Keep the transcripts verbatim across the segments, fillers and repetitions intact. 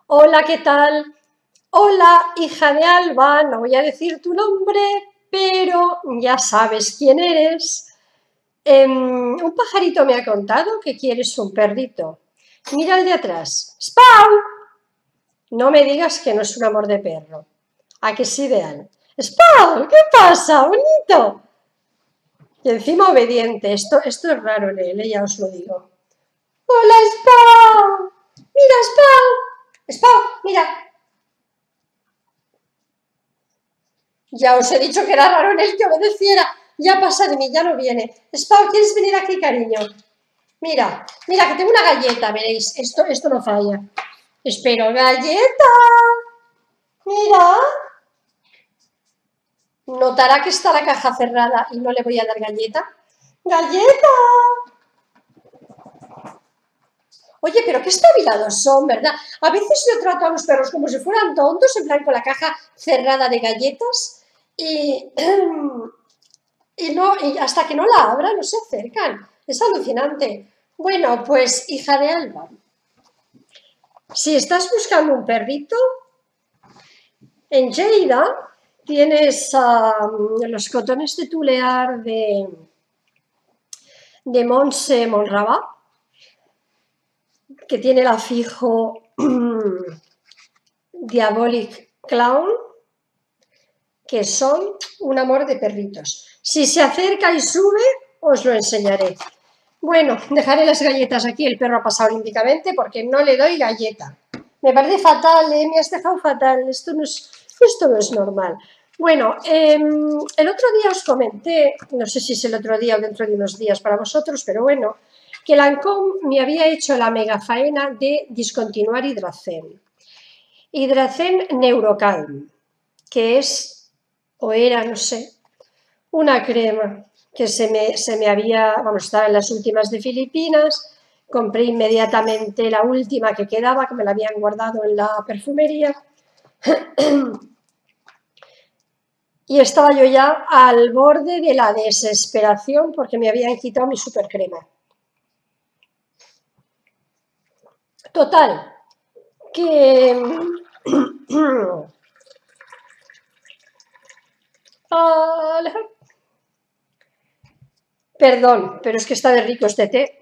Hola, ¿qué tal? Hola, hija de Alba, no voy a decir tu nombre, pero ya sabes quién eres. Em, un pajarito me ha contado que quieres un perrito. Mira el de atrás. ¡Spau! No me digas que no es un amor de perro. ¿A que sí, vean? ¡Spau! ¿Qué pasa? ¡Bonito! Y encima obediente. Esto, esto es raro en él, ya os lo digo. ¡Hola, Spau! ¡Mira, Spau! ¡Spau! ¡Mira! Ya os he dicho que era raro en él que obedeciera. Ya pasa de mí, ya no viene. Spau, ¿quieres venir aquí, cariño? Mira, mira, que tengo una galleta, veréis. Esto, esto no falla. Espero, galleta. Mira. Notará que está la caja cerrada y no le voy a dar galleta. ¡Galleta! Oye, pero qué espabilados son, ¿verdad? A veces yo trato a los perros como si fueran tontos, en plan con la caja cerrada de galletas y... Y, no, y hasta que no la abra no se acercan. Es alucinante. Bueno, pues, hija de Alba, si estás buscando un perrito, en Lleida tienes uh, los cotones de tulear de, de Montse Monrabá, que tiene el afijo Diabolic Clown, que son un amor de perritos. Si se acerca y sube, os lo enseñaré. Bueno, dejaré las galletas aquí, el perro ha pasado olímpicamente porque no le doy galleta. Me parece fatal, ¿eh? Me has dejado fatal, esto no es, esto no es normal. Bueno, eh, el otro día os comenté, no sé si es el otro día o dentro de unos días para vosotros, pero bueno, que Lancôme me había hecho la mega faena de discontinuar Hidracem. Hidracem Neurocalm, que es, o era, no sé, una crema que se me, se me había, vamos, estaba en las últimas de Filipinas, compré inmediatamente la última que quedaba, que me la habían guardado en la perfumería, y estaba yo ya al borde de la desesperación porque me habían quitado mi super crema. Total, que... Perdón, pero es que está de rico este té.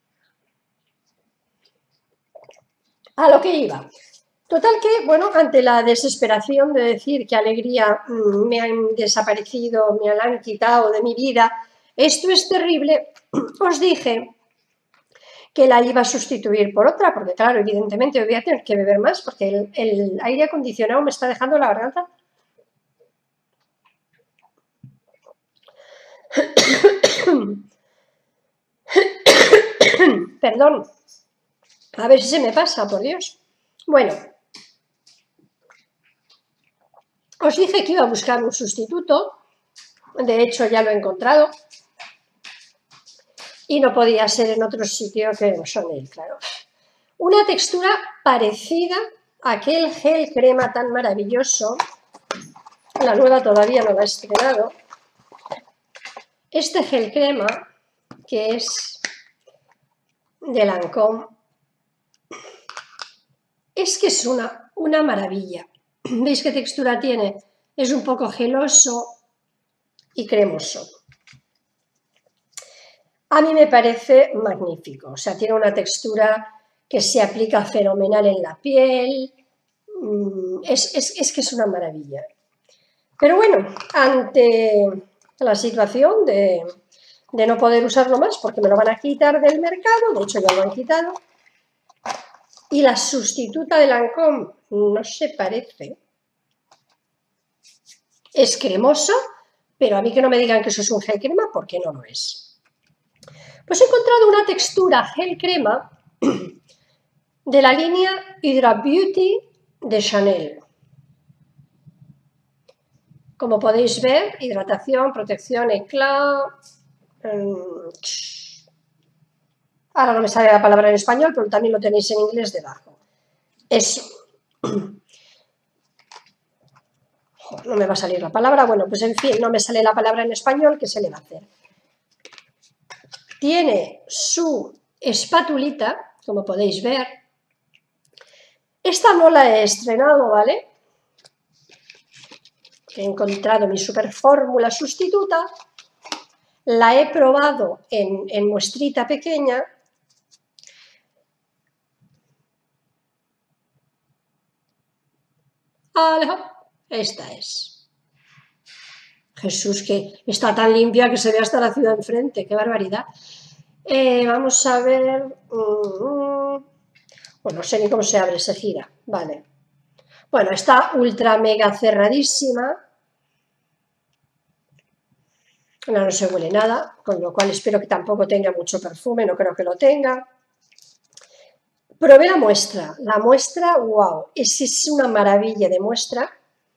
A lo que iba. Total que, bueno, ante la desesperación de decir que alegría mmm, me han desaparecido, me la han quitado de mi vida, esto es terrible, os dije que la iba a sustituir por otra, porque claro, evidentemente voy a tener que beber más, porque el, el aire acondicionado me está dejando la garganta. Perdón, a ver si se me pasa, por Dios. Bueno, os dije que iba a buscar un sustituto, de hecho ya lo he encontrado, y no podía ser en otro sitio que en Chanel, claro. Una textura parecida a aquel gel crema tan maravilloso, la nueva todavía no la he estrenado. Este gel crema, que es de Lancôme, es que es una, una maravilla. ¿Veis qué textura tiene? Es un poco geloso y cremoso. A mí me parece magnífico, o sea, tiene una textura que se aplica fenomenal en la piel, es, es, es que es una maravilla. Pero bueno, ante la situación de, de no poder usarlo más porque me lo van a quitar del mercado, de hecho ya lo han quitado, y la sustituta de Lancôme no se parece, es cremosa, pero a mí que no me digan que eso es un gel crema porque no lo es. Pues he encontrado una textura gel crema de la línea Hydra Beauty de Chanel. Como podéis ver, hidratación, protección, eclat. Ahora no me sale la palabra en español, pero también lo tenéis en inglés debajo. Eso. No me va a salir la palabra. Bueno, pues en fin, no me sale la palabra en español, ¿qué se le va a hacer? Tiene su espatulita, como podéis ver. Esta no la he estrenado, ¿vale? He encontrado mi super fórmula sustituta, la he probado en, en muestrita pequeña. Esta es. Jesús, que está tan limpia que se ve hasta la ciudad enfrente, qué barbaridad. Eh, vamos a ver... Uh, bueno, no sé ni cómo se abre, se gira, vale. Bueno, está ultra mega cerradísima. No, no se huele nada, con lo cual espero que tampoco tenga mucho perfume, no creo que lo tenga. Probé la muestra, la muestra, wow, es, es una maravilla de muestra.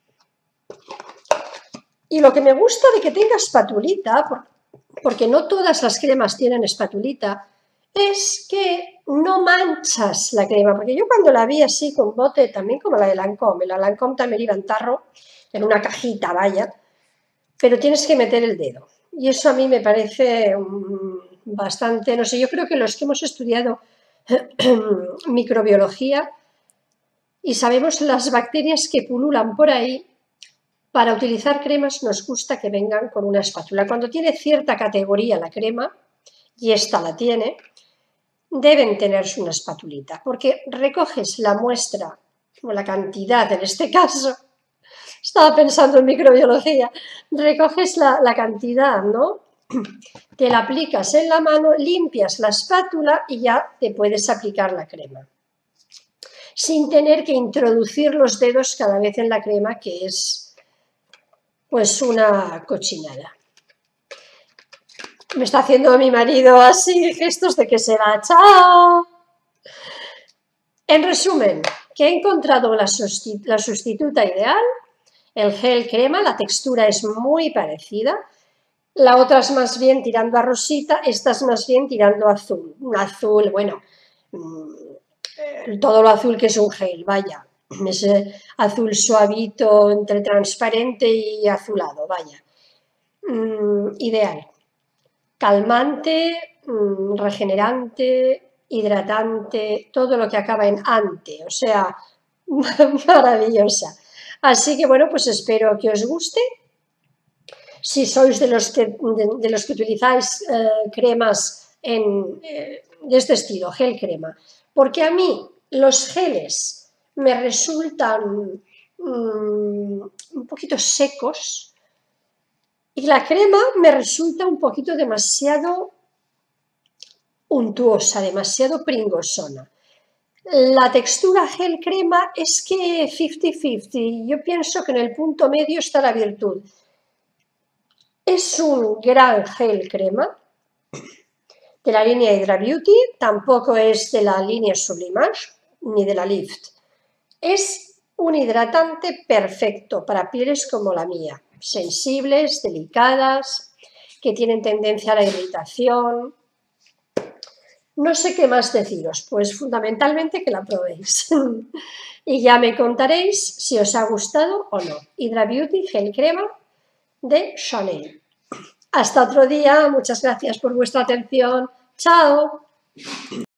Y lo que me gusta de que tenga espatulita, porque no todas las cremas tienen espatulita, es que no manchas la crema, porque yo cuando la vi así con bote, también como la de Lancôme, la Lancôme también iba en tarro, en una cajita, vaya, pero tienes que meter el dedo. Y eso a mí me parece um, bastante, no sé, yo creo que los que hemos estudiado microbiología y sabemos las bacterias que pululan por ahí, para utilizar cremas nos gusta que vengan con una espátula. Cuando tiene cierta categoría la crema, y esta la tiene, deben tener una espatulita, porque recoges la muestra, o la cantidad en este caso, estaba pensando en microbiología, recoges la, la cantidad, ¿no? Te la aplicas en la mano, limpias la espátula y ya te puedes aplicar la crema, sin tener que introducir los dedos cada vez en la crema, que es pues una cochinada. Me está haciendo mi marido así gestos de que se va. ¡Chao! En resumen, que he encontrado la, sustitu la sustituta ideal, el gel crema, la textura es muy parecida, la otra es más bien tirando a rosita, esta es más bien tirando a azul. Un azul, bueno, todo lo azul que es un gel, vaya. Ese azul suavito entre transparente y azulado, vaya. Mm, ideal. Calmante, mm, regenerante, hidratante, todo lo que acaba en ante, o sea, maravillosa. Así que bueno, pues espero que os guste. Si sois de los que, de, de los que utilizáis eh, cremas en, eh, de este estilo, gel crema, porque a mí los geles me resultan mmm, un poquito secos y la crema me resulta un poquito demasiado untuosa, demasiado pringosona. La textura gel crema es que cincuenta cincuenta, yo pienso que en el punto medio está la virtud. Es un gran gel crema de la línea Hydra Beauty, tampoco es de la línea Sublimage ni de la Lift. Es un hidratante perfecto para pieles como la mía, sensibles, delicadas, que tienen tendencia a la irritación. No sé qué más deciros, pues fundamentalmente que la probéis. Y ya me contaréis si os ha gustado o no. Hydra Beauty Gel Crema de Chanel. Hasta otro día, muchas gracias por vuestra atención. ¡Chao!